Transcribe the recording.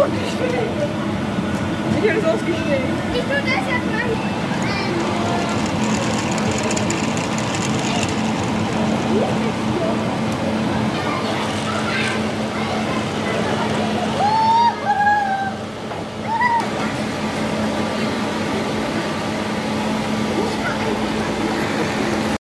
ausgestellt. Ich habe das ausgestellt. Ich tue das jetzt mal hier.